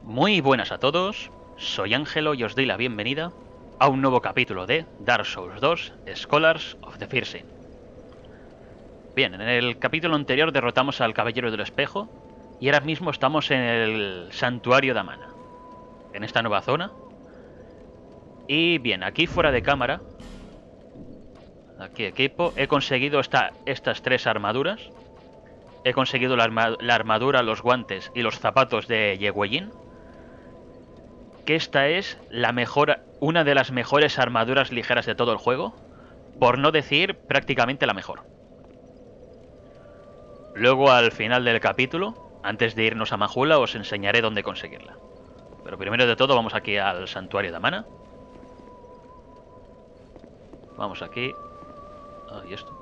Muy buenas a todos, soy Ángelo y os doy la bienvenida a un nuevo capítulo de Dark Souls 2 Scholars of the First Sin. Bien, en el capítulo anterior derrotamos al Caballero del Espejo y ahora mismo estamos en el Santuario de Amana, en esta nueva zona. Y bien, aquí fuera de cámara, aquí equipo, he conseguido estas tres armaduras. He conseguido la armadura, los guantes y los zapatos de Yeguellin. Que esta es una de las mejores armaduras ligeras de todo el juego, por no decir prácticamente la mejor. Luego al final del capítulo, antes de irnos a Majula, os enseñaré dónde conseguirla. Pero primero de todo vamos aquí al Santuario de Amana. Vamos aquí. Ah, ¿y esto?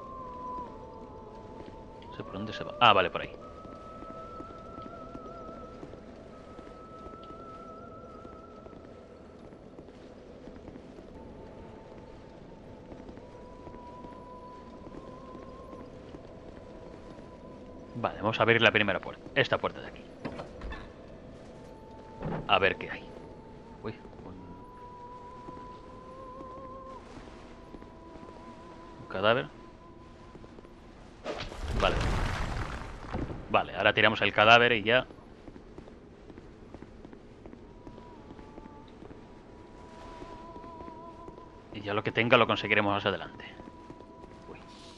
No sé por dónde se va. Ah, vale, por ahí. Vale, vamos a abrir la primera puerta. Esta puerta de aquí. A ver qué hay. Uy, un cadáver. Vale. Vale, ahora tiramos el cadáver y ya. Y ya lo que tenga lo conseguiremos más adelante. Uy.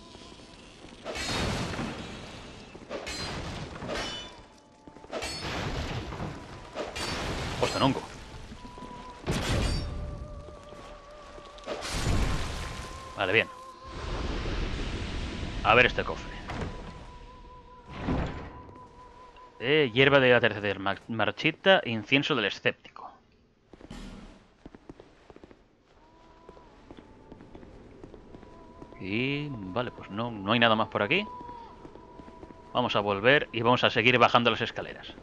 Hongo. Vale, bien. A ver este cofre. Hierba de la tercera marchita, incienso del escéptico. Y vale, pues no hay nada más por aquí. Vamos a volver y vamos a seguir bajando las escaleras.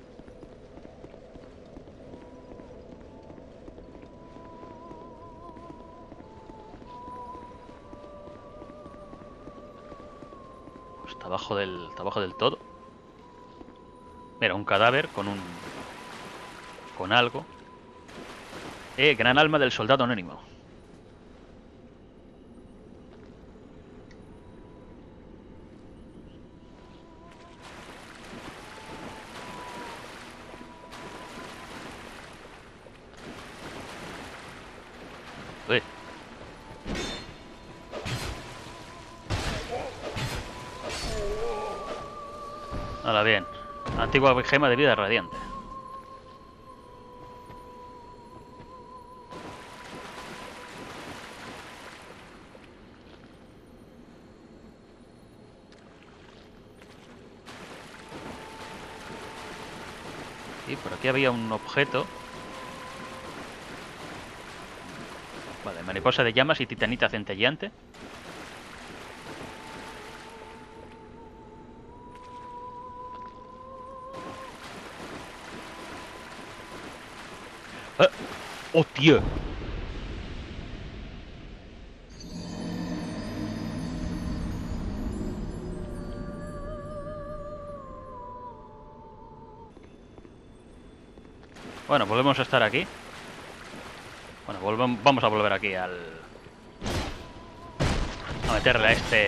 Pues está abajo del todo. Mira, un cadáver con algo. Gran alma del soldado anónimo. Uy. Ahora bien. Antigua gema de vida radiante. Y por aquí había un objeto. Vale, mariposa de llamas y titanita centelleante. ¡Ah! ¡Oh, tío! Bueno, volvemos a estar aquí. Bueno, vamos a volver aquí a meterle a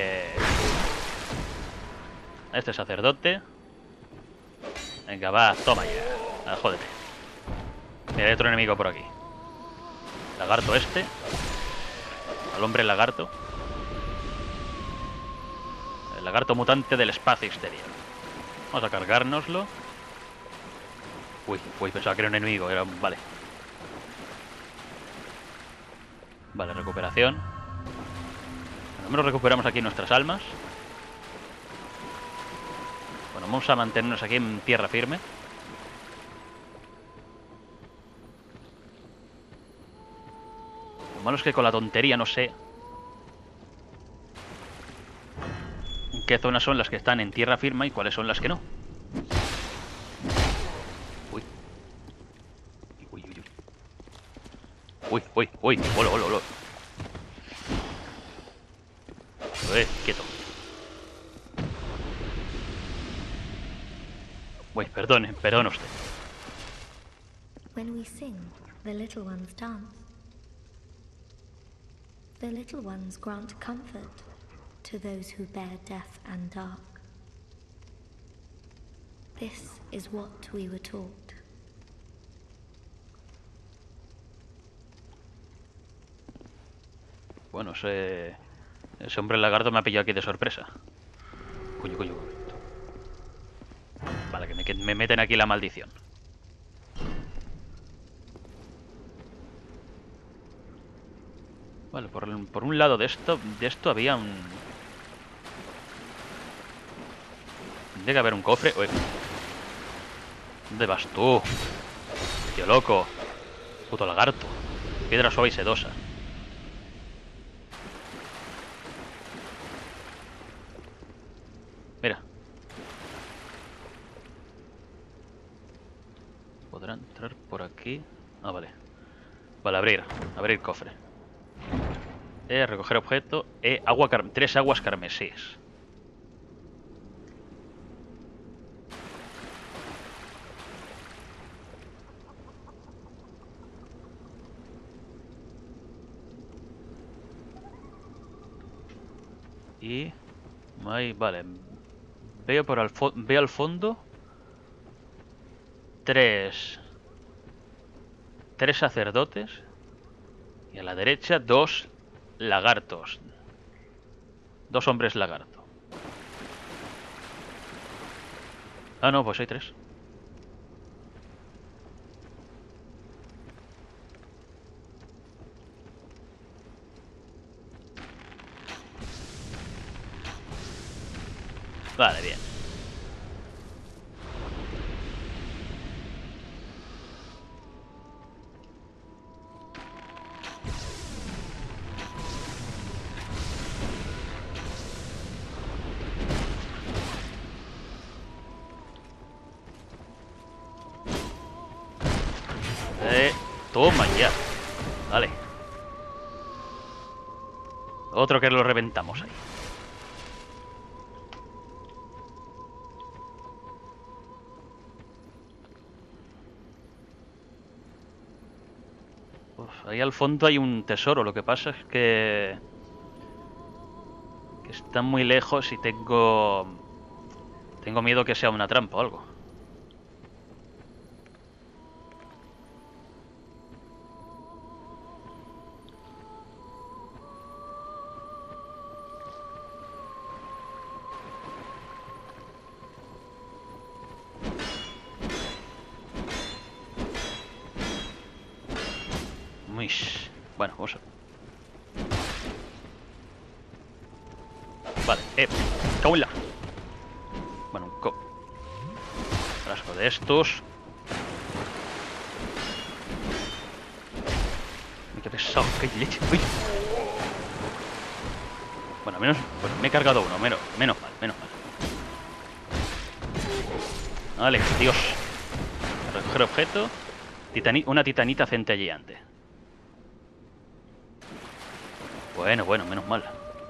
este sacerdote. Venga, va, toma ya. Ah, jódete. Mira, hay otro enemigo por aquí. Lagarto este. Al hombre lagarto. El lagarto mutante del espacio exterior. Vamos a cargárnoslo. Uy, pensaba que era un enemigo. Vale. Vale, recuperación. Al menos recuperamos aquí nuestras almas. Bueno, vamos a mantenernos aquí en tierra firme. Lo malo es que con la tontería no sé qué zonas son las que están en tierra firme y cuáles son las que no. Uy, olo. Quieto. Uy, perdone usted. When we sing, the little ones dance. The little ones grant comfort to those who bear death and dark. This is what we were taught. Bueno, ese hombre lagarto me ha pillado aquí de sorpresa. Coño, coño. Vale, que me meten aquí la maldición. Vale, por un lado de esto había un... Tiene que haber un cofre. Uy. ¿Dónde vas tú? Tío loco. Puto lagarto. Piedra suave y sedosa. Mira. ¿Podrá entrar por aquí? Ah, vale. Vale, abrir cofre. Recoger objeto. 3 aguas carmesíes. Y... Ahí, vale. Veo al fondo 3 sacerdotes. Y a la derecha 2 lagartos. 2 hombres lagarto. Ah, no, pues hay 3. Vale, bien. Toma ya. Vale. Otro que lo reventamos ahí. Uf, ahí al fondo hay un tesoro. Lo que pasa es que está muy lejos y tengo miedo que sea una trampa o algo. Bueno, vamos a... Vale, cago en la... Bueno, un frasco de estos. Qué pesado, qué leche. Uy. Bueno, me he cargado uno, menos mal. Vale, Dios. Recoger objeto. Una titanita centelleante. Bueno, menos mal.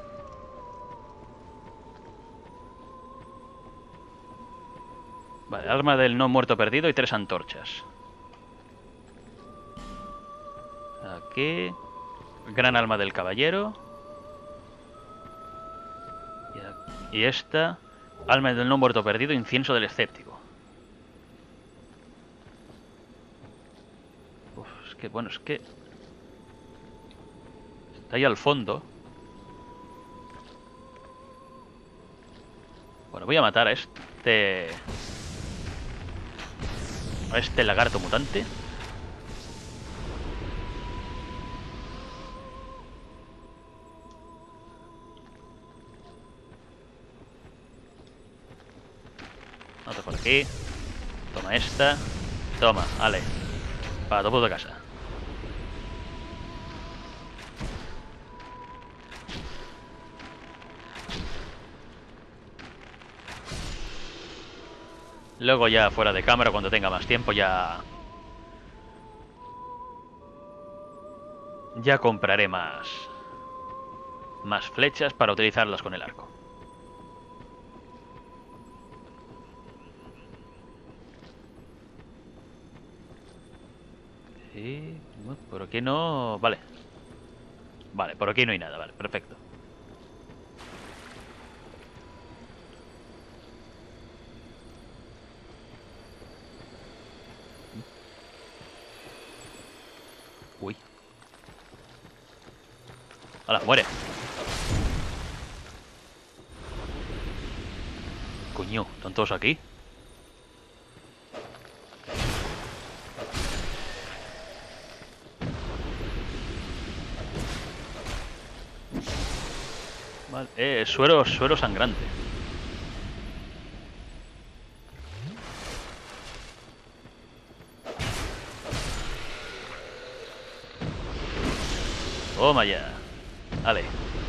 Vale, arma del no muerto perdido y 3 antorchas. Aquí. Gran alma del caballero. Y esta. Alma del no muerto perdido, incienso del escéptico. Uf, es que... Está ahí al fondo. Bueno, voy a matar a este lagarto mutante. Otro por aquí. Toma esta. Toma, vale. Para topo de casa. Luego ya fuera de cámara, cuando tenga más tiempo, ya compraré más flechas para utilizarlas con el arco. Y... bueno, por aquí no... Vale. Vale, por aquí no hay nada, vale, perfecto. Uy. ¡Hala, muere! Coño, ¿están todos aquí? Vale, suero sangrante. Toma ya. Vale.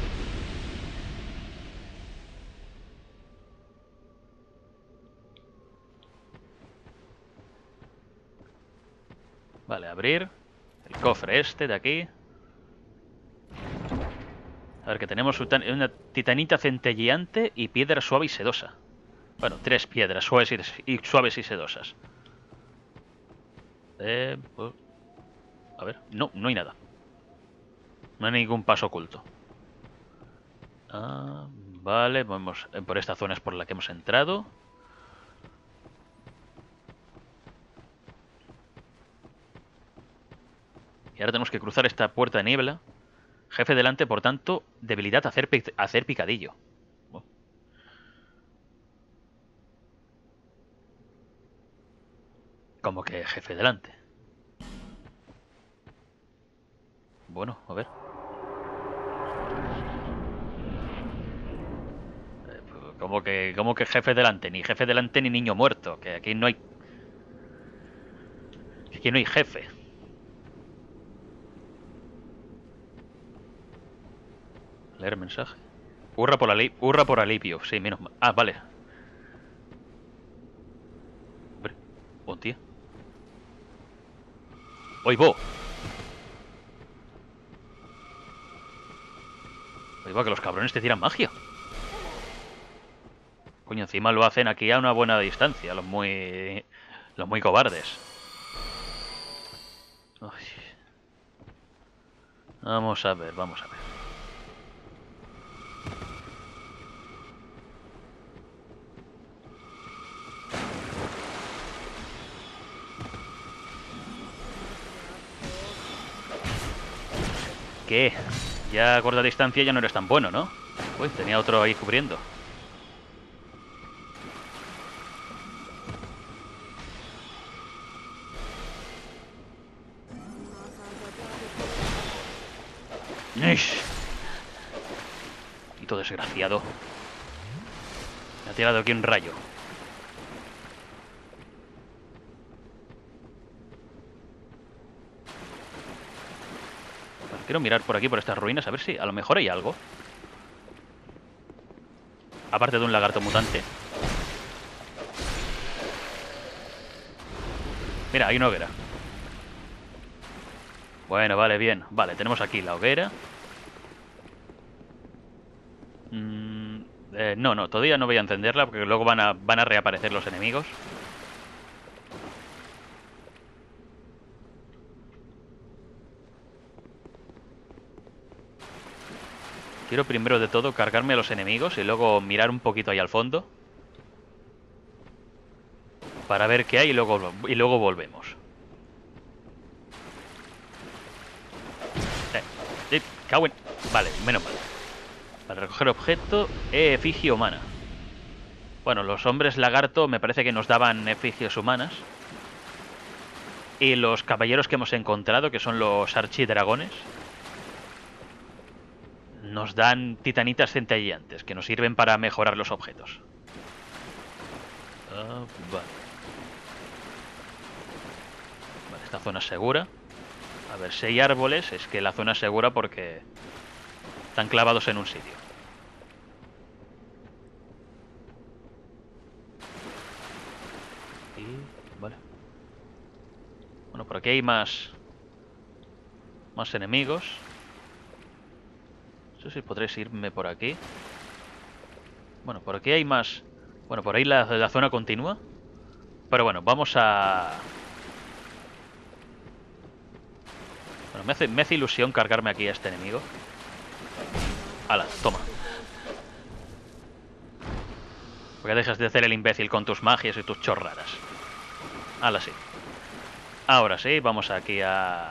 Vale, abrir el cofre este de aquí. A ver, que tenemos una titanita centelleante y piedra suave y sedosa. Bueno, 3 piedras suaves y sedosas. Pues, a ver, no hay nada. No hay ningún paso oculto. Ah, vale, vamos por esta zona es por la que hemos entrado. Y ahora tenemos que cruzar esta puerta de niebla. Jefe delante, por tanto, debilidad hacer picadillo. Oh. Como que jefe delante. Bueno, a ver. Como que jefe delante, ni jefe delante ni niño muerto. Que aquí no hay. Aquí no hay jefe. Leer mensaje. Hurra por alivio. Sí, menos mal. Ah, vale. Hombre, buen tío. ¡Oigo! Oigo que los cabrones te tiran magia. Coño, encima lo hacen aquí a una buena distancia, los muy cobardes. Ay. Vamos a ver, vamos a ver. ¿Qué? Ya a corta distancia ya no eres tan bueno, ¿no? Uy, tenía otro ahí cubriendo. ¡Ish! Hito desgraciado. Me ha tirado aquí un rayo. Bueno, quiero mirar por aquí, por estas ruinas, a ver si a lo mejor hay algo. Aparte de un lagarto mutante. Mira, hay una hoguera. Bueno, vale, bien. Vale, tenemos aquí la hoguera. No, todavía no voy a encenderla porque luego van a reaparecer los enemigos. Quiero primero de todo cargarme a los enemigos y luego mirar un poquito ahí al fondo. Para ver qué hay y luego volvemos. Cago en... Vale, menos mal. Para recoger objeto, efigie humana. Bueno, los hombres lagarto me parece que nos daban efigies humanas. Y los caballeros que hemos encontrado, que son los archidragones, nos dan titanitas centelleantes, que nos sirven para mejorar los objetos. Vale. Vale, esta zona es segura. A ver, si hay árboles, es que la zona es segura porque están clavados en un sitio. Y... vale. Bueno, por aquí hay más enemigos. No sé si podréis irme por aquí. Bueno, por aquí hay más... Bueno, por ahí la zona continúa. Pero bueno, vamos a Bueno, me hace ilusión cargarme aquí a este enemigo. Hala, toma. Porque dejas de hacer el imbécil con tus magias y tus chorradas. Hala, sí. Ahora sí, vamos aquí a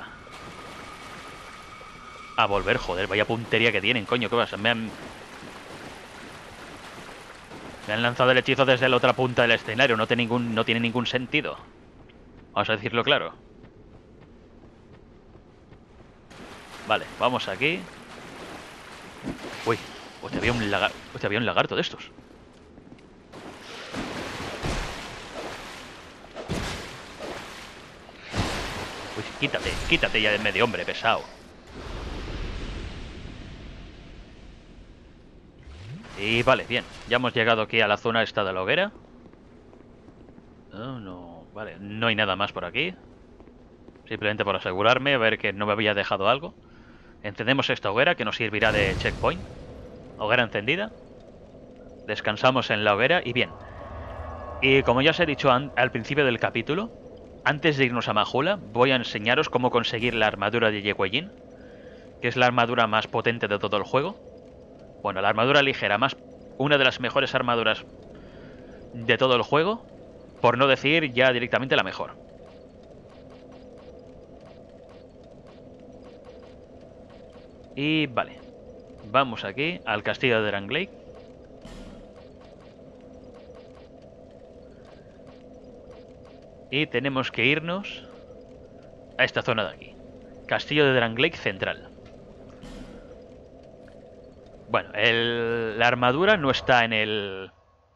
volver, joder, vaya puntería que tienen, coño, ¿qué pasa? Me han lanzado el hechizo desde la otra punta del escenario, no tiene ningún sentido. Vamos a decirlo claro. Vale, vamos aquí. Uy, hostia, había un lagarto de estos. Uy, quítate ya de medio, hombre, pesado. Y vale, bien, ya hemos llegado aquí a la zona esta de la hoguera. No, vale, no hay nada más por aquí. Simplemente por asegurarme, a ver que no me había dejado algo. Encendemos esta hoguera que nos servirá de checkpoint. Hoguera encendida. Descansamos en la hoguera y bien. Y como ya os he dicho al principio del capítulo, antes de irnos a Majula, voy a enseñaros cómo conseguir la armadura de Yeguellin, que es la armadura más potente de todo el juego. Bueno, la armadura ligera, una de las mejores armaduras de todo el juego, por no decir ya directamente la mejor. Y vale, vamos aquí al castillo de Drangleic. Y tenemos que irnos a esta zona de aquí. Castillo de Drangleic Central. Bueno, la armadura no está en el...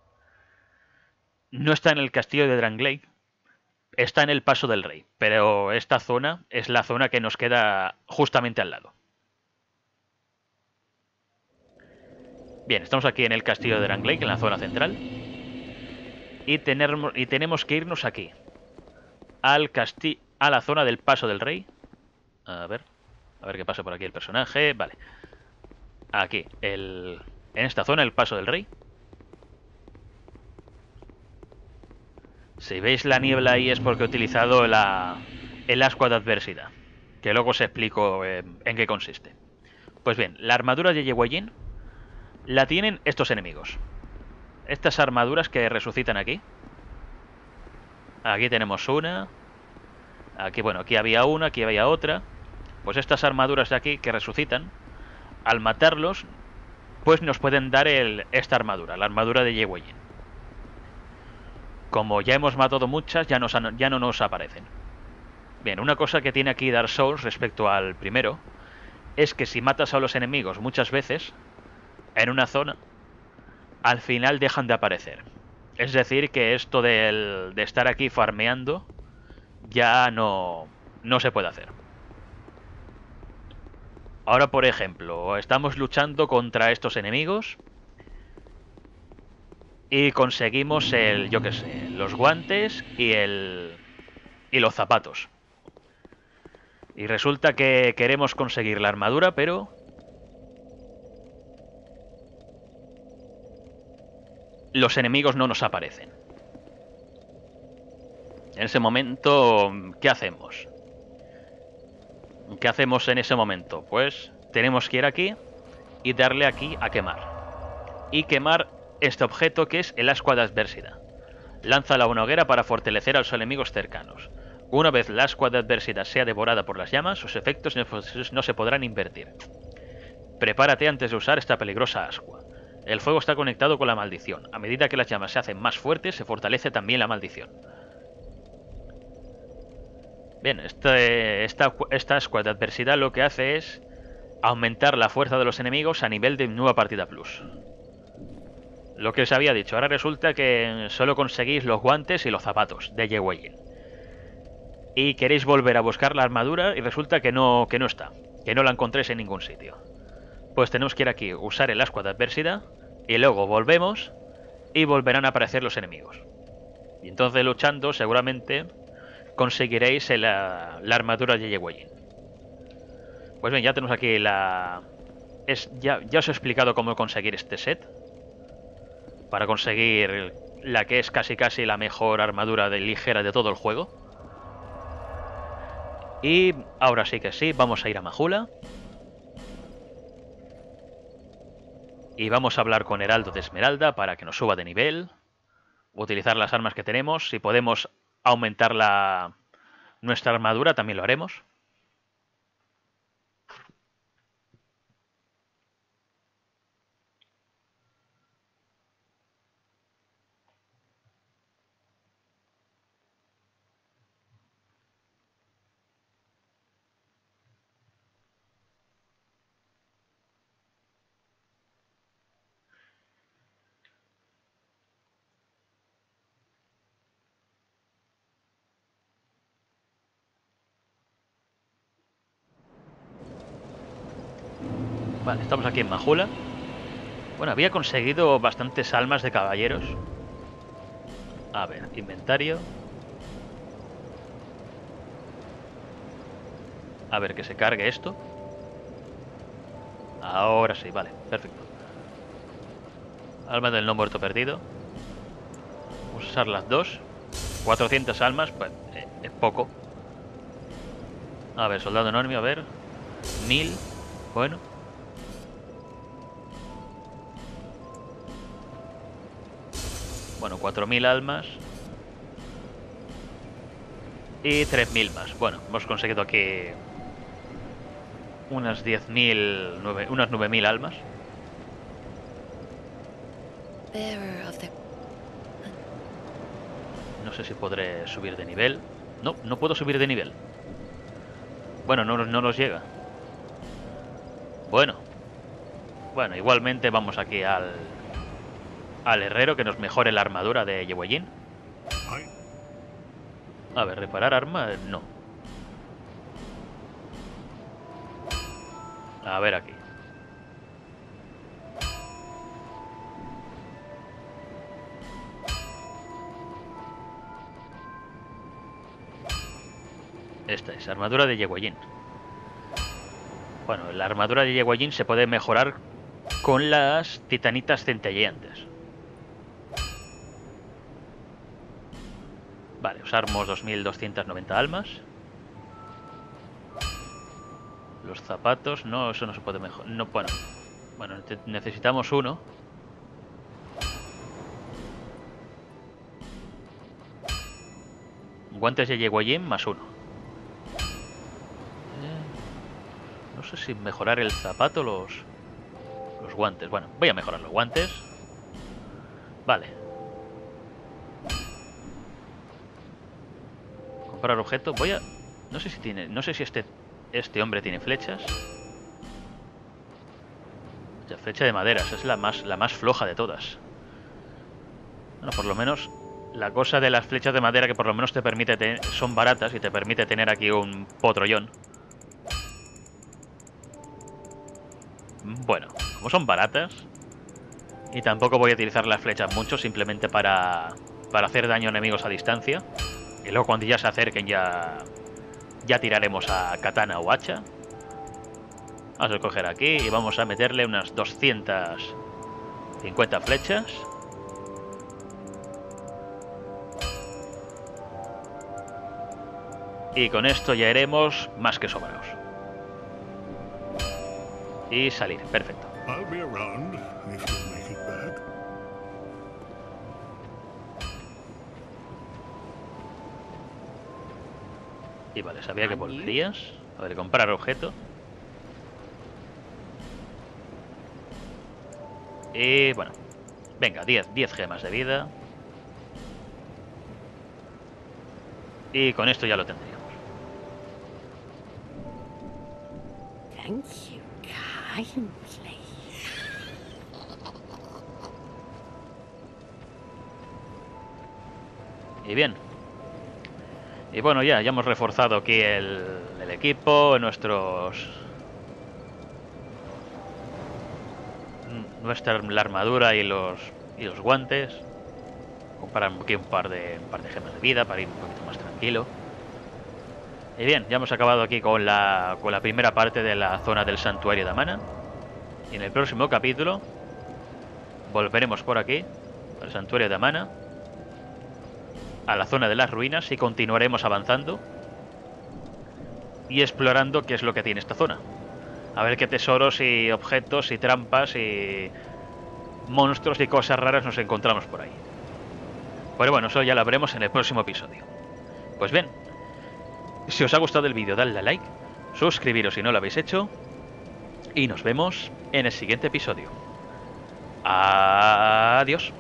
No está en el castillo de Drangleic. Está en el Paso del Rey. Pero esta zona es la zona que nos queda justamente al lado. Bien, estamos aquí en el castillo de Drangleic, en la zona central. Y tenemos que irnos aquí. A la zona del Paso del Rey. A ver qué pasa por aquí el personaje. Vale. Aquí, en esta zona, el Paso del Rey. Si veis la niebla ahí es porque he utilizado el ascua de adversidad, que luego os explico en qué consiste. Pues bien, la armadura de Yeguellin la tienen estos enemigos. Estas armaduras que resucitan aquí. Aquí tenemos una. Aquí, bueno, aquí había una, aquí había otra. Pues estas armaduras de aquí que resucitan, al matarlos, pues nos pueden dar esta armadura, la armadura de Yeguellin. Como ya hemos matado muchas, ya no nos aparecen. Bien, una cosa que tiene aquí Dark Souls respecto al primero es que si matas a los enemigos muchas veces en una zona, al final dejan de aparecer. Es decir, que esto de estar aquí farmeando ya no se puede hacer. Ahora, por ejemplo, estamos luchando contra estos enemigos y conseguimos yo qué sé, los guantes y los zapatos. Y resulta que queremos conseguir la armadura, pero los enemigos no nos aparecen. En ese momento, ¿qué hacemos? ¿Qué hacemos en ese momento? Pues tenemos que ir aquí y darle aquí a quemar. Y quemar este objeto que es el ascua de adversidad. Lánzala a una hoguera para fortalecer a los enemigos cercanos. Una vez la ascua de adversidad sea devorada por las llamas, sus efectos no se podrán invertir. Prepárate antes de usar esta peligrosa ascua. El fuego está conectado con la maldición. A medida que las llamas se hacen más fuertes, se fortalece también la maldición. Bien, esta ascua de adversidad lo que hace es aumentar la fuerza de los enemigos a nivel de nueva partida plus. Lo que os había dicho, ahora resulta que solo conseguís los guantes y los zapatos de Yeguellin. Y queréis volver a buscar la armadura y resulta que no está, que no la encontréis en ningún sitio. Pues tenemos que ir aquí, usar el ascua de adversidad, y luego volvemos y volverán a aparecer los enemigos. Y entonces luchando seguramente conseguiréis la armadura de Yeguellin. Pues bien, ya tenemos aquí ya os he explicado cómo conseguir este set. Para conseguir la que es casi la mejor armadura ligera de todo el juego. Y ahora sí que sí, vamos a ir a Majula. Y vamos a hablar con Heraldo de Esmeralda para que nos suba de nivel. Utilizar las armas que tenemos. Si podemos aumentar nuestra armadura, también lo haremos. Vale, estamos aquí en Majula. Bueno, había conseguido bastantes almas de caballeros. A ver, inventario. A ver, que se cargue esto. Ahora sí, vale, perfecto. Alma del no muerto perdido. Vamos a usar las dos. 400 almas, pues es poco. A ver, soldado enorme, a ver. 1000, bueno. Bueno, 4000 almas. Y 3000 más. Bueno, hemos conseguido aquí unas 10.000, unas 9000 almas. No sé si podré subir de nivel. No, no puedo subir de nivel. Bueno, no nos llega. Bueno. Bueno, igualmente vamos aquí al herrero que nos mejore la armadura de Yeguayín. A ver, reparar arma, no. A ver aquí. Esta es armadura de Yeguayín. Bueno, la armadura de Yeguayín se puede mejorar con las titanitas centelleantes. Vale, usamos 2290 almas. Los zapatos, no, eso no se puede mejorar. No, bueno, necesitamos uno. Guantes de Yeguayín más uno. No sé si mejorar el zapato o los guantes. Bueno, voy a mejorar los guantes. Vale. Comprar objeto. Voy a... No sé si tiene... No sé si este hombre tiene flechas. La flecha de maderas es la más floja de todas. Bueno, por lo menos la cosa de las flechas de madera que por lo menos te permite tener... Son baratas y te permite tener aquí un potrollón. Bueno, como son baratas y tampoco voy a utilizar las flechas mucho, simplemente para hacer daño a enemigos a distancia. Y luego cuando ya se acerquen ya tiraremos a katana o hacha. Vamos a coger aquí y vamos a meterle unas 250 flechas. Y con esto ya iremos más que sobrados. Y salir, perfecto. Y vale, sabía que volverías. A ver, comprar objeto. Y bueno, venga, 10 gemas de vida. Y con esto ya lo tendríamos. Thank you kindly. Y bien. Y bueno, ya hemos reforzado aquí el equipo, la armadura y los guantes. Comprar aquí un par de gemas de vida para ir un poquito más tranquilo. Y bien, ya hemos acabado aquí con la primera parte de la zona del santuario de Amana. Y en el próximo capítulo volveremos por aquí, al santuario de Amana, a la zona de las ruinas, y continuaremos avanzando y explorando qué es lo que tiene esta zona. A ver qué tesoros y objetos y trampas y monstruos y cosas raras nos encontramos por ahí. Pero bueno, eso ya lo veremos en el próximo episodio. Pues bien, si os ha gustado el vídeo, dadle a like, suscribiros si no lo habéis hecho, y nos vemos en el siguiente episodio. Adiós.